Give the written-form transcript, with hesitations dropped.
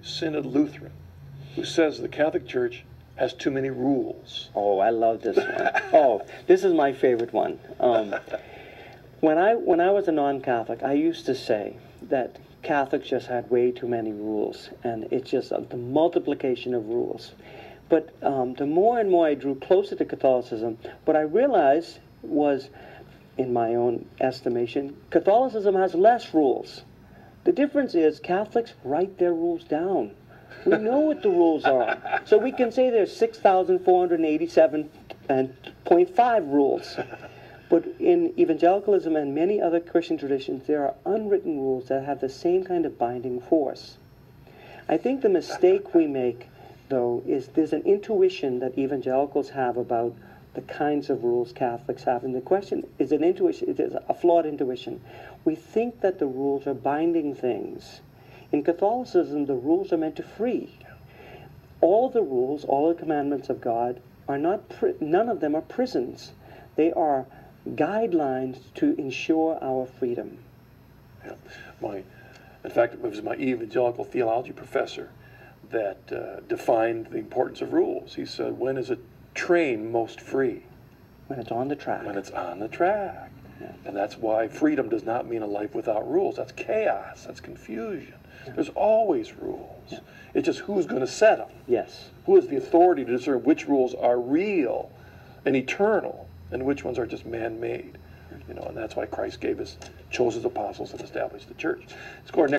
Synod Lutheran who says the Catholic Church has too many rules. Oh, I love this one. Oh, this is my favorite one. When I was a non-Catholic, I used to say that Catholics just had way too many rules, and it's just the multiplication of rules. But the more and more I drew closer to Catholicism, what I realized was, in my own estimation, Catholicism has less rules. The difference is Catholics write their rules down. We know what the rules are. So we can say there's 6,487.5 rules. But in evangelicalism and many other Christian traditions, there are unwritten rules that have the same kind of binding force. I think the mistake we make, though, is there's an intuition that evangelicals have about the kinds of rules Catholics have. And the question is an intuition, it is a flawed intuition. We think that the rules are binding things. In Catholicism, the rules are meant to free. All the rules, all the commandments of God are not, none of them are prisons. They are guidelines to ensure our freedom. Yeah. In fact, it was my evangelical theology professor that defined the importance of rules. He said, when is a train most free? When it's on the track. When it's on the track. Yeah. And that's why freedom does not mean a life without rules. That's chaos. That's confusion. Yeah. There's always rules. Yeah. It's just who's going to set them. Yes. Who has the authority to discern which rules are real and eternal and which ones are just man-made. You know, and that's why Christ chose his apostles and established the church. Let's go to our next